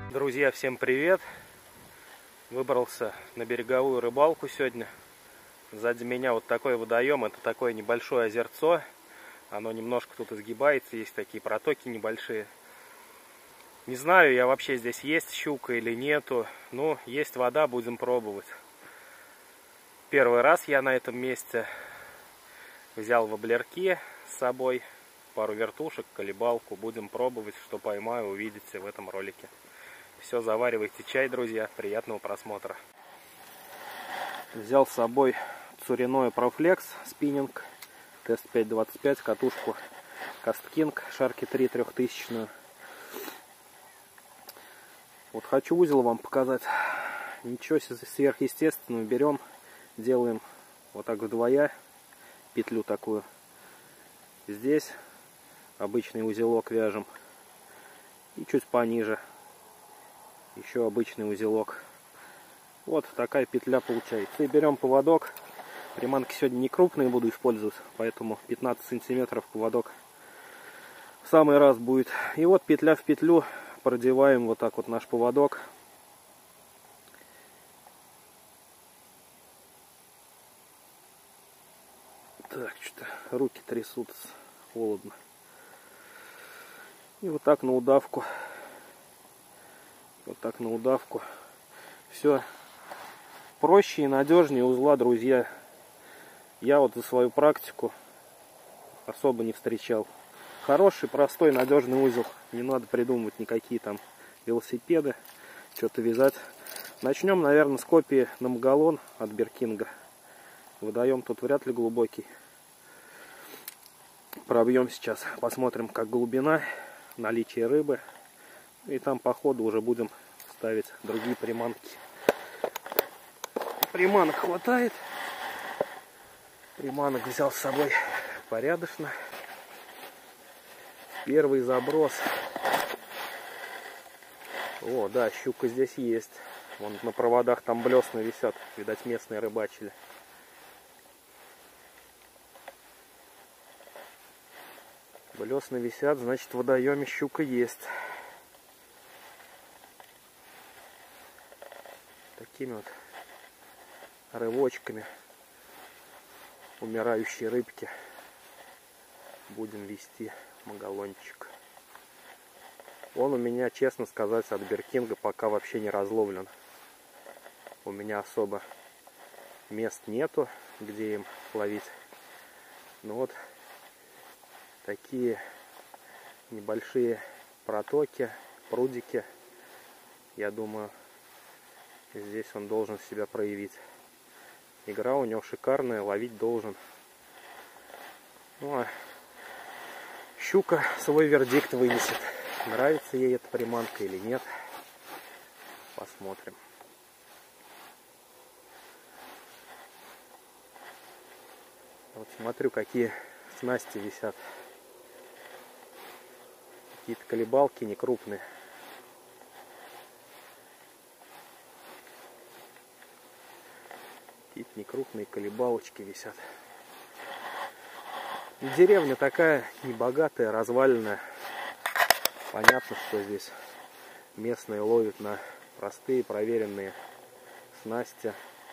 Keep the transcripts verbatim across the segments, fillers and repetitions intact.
Друзья, всем привет! Выбрался на береговую рыбалку сегодня. Сзади меня вот такой водоем, это такое небольшое озерцо. Оно немножко тут изгибается, есть такие протоки небольшие. Не знаю, я вообще здесь есть щука или нету. Ну, есть вода, будем пробовать. Первый раз я на этом месте. Взял воблерки с собой, пару вертушек, колебалку. Будем пробовать, что поймаю, увидите в этом ролике. Все, заваривайте чай, друзья. Приятного просмотра. Взял с собой Цуриное Профлекс спиннинг Тест пять двадцать пять, катушку Касткинг Шарки три трехтысячную. Вот хочу узел вам показать. Ничего сверхъестественного. Берем, делаем вот так вдвоя петлю такую. Здесь обычный узелок вяжем. И чуть пониже еще обычный узелок. Вот такая петля получается. И берем поводок. Приманки сегодня не крупные буду использовать, поэтому пятнадцать сантиметров поводок в самый раз будет. И вот петля в петлю продеваем вот так вот наш поводок. Так, что-то руки трясутся, холодно. И вот так на удавку. Вот так на удавку. Все проще и надежнее узла, друзья. Я вот за свою практику особо не встречал. Хороший, простой, надежный узел. Не надо придумывать никакие там велосипеды, что-то вязать. Начнем, наверное, с копии на Магалон от Беркинга. Водоем тут вряд ли глубокий. Пробьем сейчас, посмотрим, как глубина, наличие рыбы. И там по ходу уже будем ставить другие приманки. Приманок хватает. Приманок взял с собой порядочно. Первый заброс. О, да, щука здесь есть. Вон на проводах там блесна висят. Видать, местные рыбачили. Блесна висят, значит, в водоеме щука есть. Такими вот рывочками умирающие рыбки будем вести магалончик. Он у меня, честно сказать, от Беркинга пока вообще не разловлен. У меня особо мест нету, где им ловить. Ну вот такие небольшие протоки, прудики, я думаю, здесь он должен себя проявить. Игра у него шикарная, ловить должен. Ну а щука свой вердикт вынесет. Нравится ей эта приманка или нет. Посмотрим. Вот смотрю, какие снасти висят. Какие-то колебалки некрупные. Какие-то некрупные колебалочки висят. Деревня такая небогатая, разваленная. Понятно, что здесь местные ловят на простые, проверенные снасти.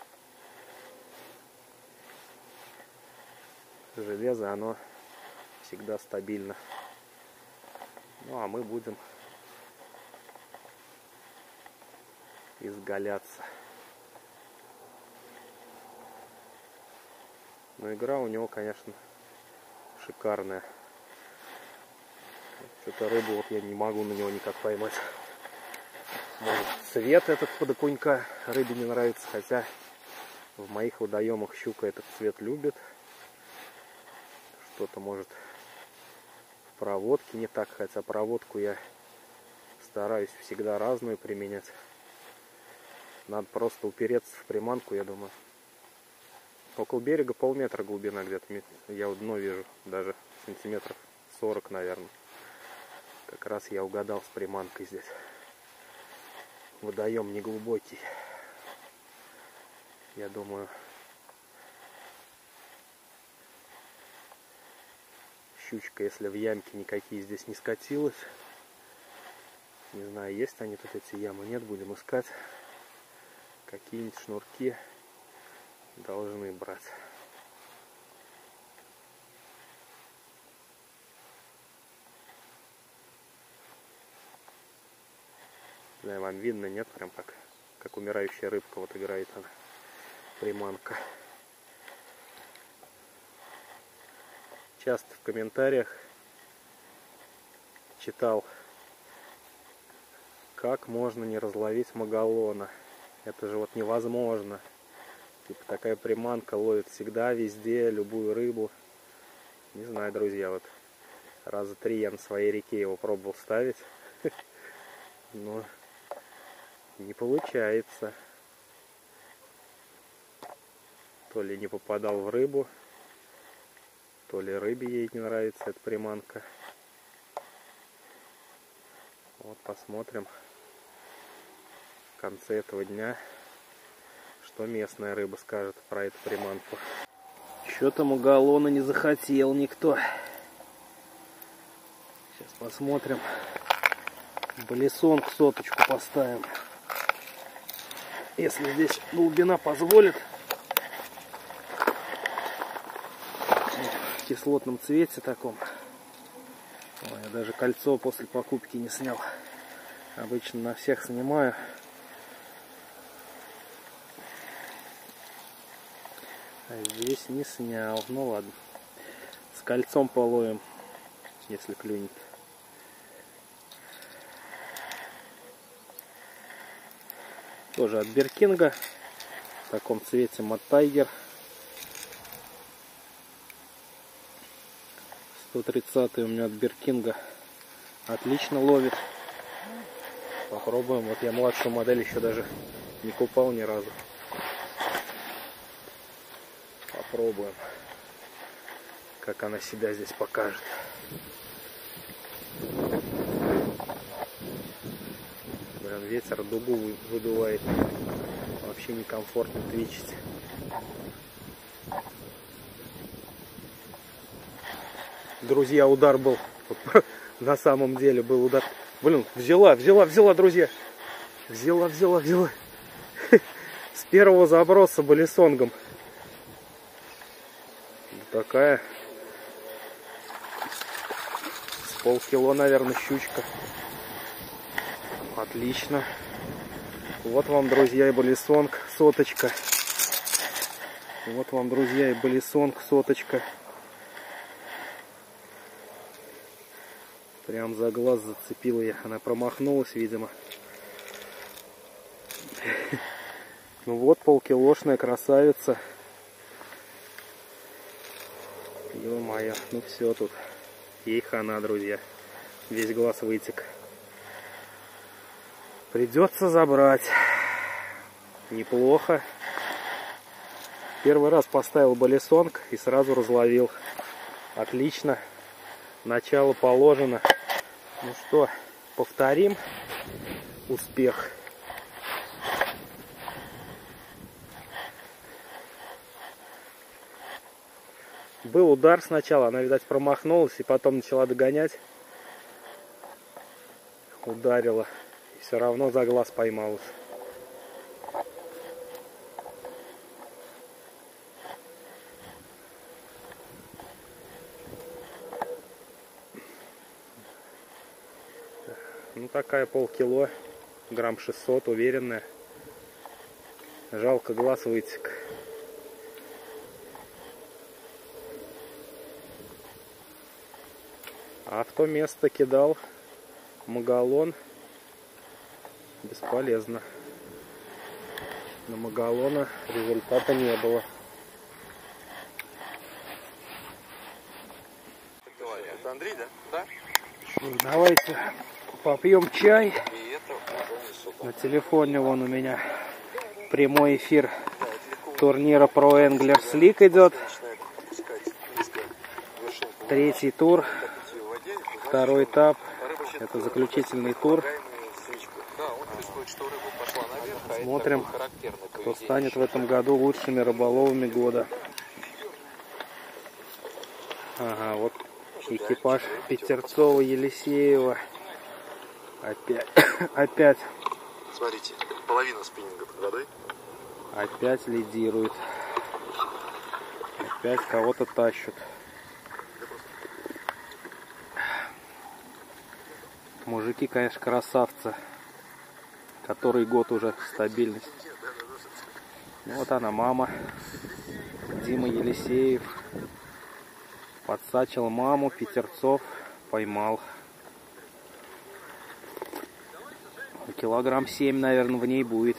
Железо, оно всегда стабильно. Ну а мы будем изгаляться. Но игра у него, конечно, шикарная. Что-то рыбу вот я не могу на него никак поймать. Может, цвет этот под окунька рыбе не нравится, хотя в моих водоемах щука этот цвет любит. Что-то может в проводке не так, хотя проводку я стараюсь всегда разную применять. Надо просто упереться в приманку, я думаю. Около берега полметра глубина где-то. Я дно вижу, даже сантиметров сорок, наверное. Как раз я угадал с приманкой здесь. Водоем не глубокий. Я думаю, щучка, если в ямке никакие здесь не скатилась, Не знаю, есть они тут эти ямы, нет, будем искать. Какие-нибудь шнурки должны брать. Не знаю, вам видно, нет? Прям как, как умирающая рыбка вот играет она. Приманка. Часто в комментариях читал, как можно не разловить магалона. Это же вот невозможно. Типа такая приманка ловит всегда, везде, любую рыбу. Не знаю, друзья, вот раза три я на своей реке его пробовал ставить. Но не получается. То ли не попадал в рыбу, то ли рыбе ей не нравится эта приманка. Вот посмотрим в конце этого дня, что местная рыба скажет про эту приманку. Что-то магалона не захотел никто. Сейчас посмотрим. Балесонку соточку поставим. Если здесь глубина позволит. В кислотном цвете таком. Ой, я даже кольцо после покупки не снял. Обычно на всех снимаю. А здесь не снял. Ну ладно. С кольцом половим, если клюнет. Тоже от Беркинга. В таком цвете Mad Tiger. сто тридцатый у меня от Беркинга. Отлично ловит. Попробуем. Вот я младшую модель еще даже не купал ни разу. Попробуем, как она себя здесь покажет. Блин, ветер дугу выдувает. Вообще некомфортно твичить. Друзья, удар был. На самом деле был удар. Блин, взяла, взяла, взяла, друзья. Взяла, взяла, взяла. С первого заброса балесонгом. Такая. С полкило, наверное, щучка. Отлично. Вот вам, друзья, и балесонг, соточка. Вот вам, друзья, и балесонг, соточка. Прям за глаз зацепила я. Она промахнулась, видимо. Ну вот, полкилошная красавица. Ё-моё, ну все тут. Ей хана, друзья. Весь глаз вытек. Придется забрать. Неплохо. Первый раз поставил балесонг и сразу разловил. Отлично. Начало положено. Ну что, повторим успех. Был удар сначала, она, видать, промахнулась и потом начала догонять. Ударила. И все равно за глаз поймалась. Ну такая полкило, грамм шестьсот, уверенная. Жалко, глаз вытек. А в то место кидал магалон. Бесполезно. На магалона результата не было. Это Андрей, да? Да. Ну, давайте попьем чай. На телефоне вон у меня прямой эфир турнира Pro Anglers League идет. Третий тур. Второй этап. Это заключительный тур. Смотрим, кто станет в этом году лучшими рыболовами года. Ага, вот экипаж Петерцова, Елисеева. Опять, опять. Смотрите, половина спиннинга под водой. Опять лидирует. Опять кого-то тащат. Мужики, конечно, красавцы. Который год уже стабильность. Вот она, мама. Дима Елисеев. Подсачил маму, Петерцов поймал. Килограмм семь, наверное, в ней будет.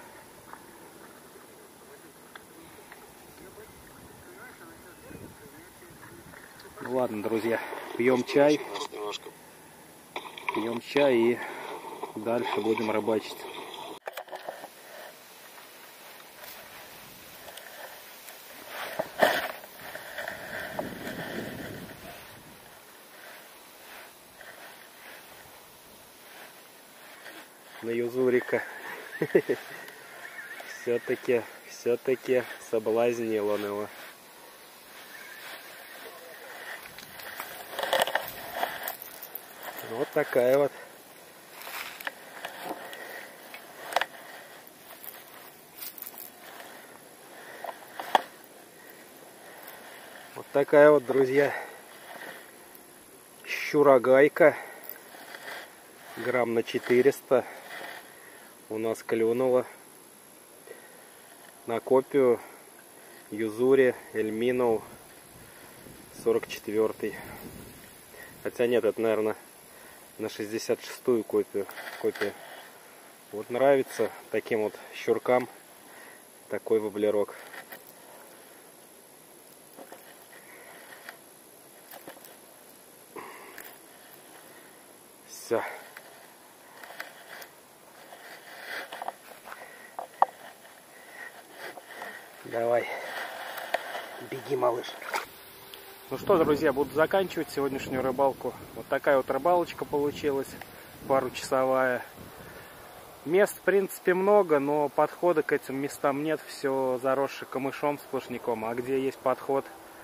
Ну ладно, друзья, пьем чай. Пьем чай и дальше будем рыбачить. На юзурика. Все-таки, все-таки соблазнил он его. Вот такая вот. Вот такая вот, друзья, щурагайка. Грамм на четыреста у нас клюнула на копию Юзури Эльминов сорок четвёртый. Хотя нет, это, наверное, на шестьдесят шестую копию. копию. Вот нравится таким вот щуркам такой воблерок. Все. Давай, беги, малыш. Ну что, друзья, буду заканчивать сегодняшнюю рыбалку. Вот такая вот рыбалочка получилась, паручасовая. Мест, в принципе, много, но подхода к этим местам нет. Все заросшее камышом, сплошняком. А где есть подход,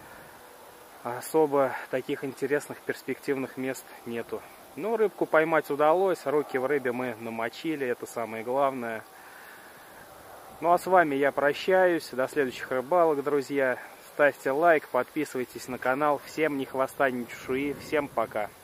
особо таких интересных, перспективных мест нету. Ну, рыбку поймать удалось, руки в рыбе мы намочили, это самое главное. Ну а с вами я прощаюсь, до следующих рыбалок, друзья. Ставьте лайк, подписывайтесь на канал. Всем ни хвоста, ни чешуи, всем пока.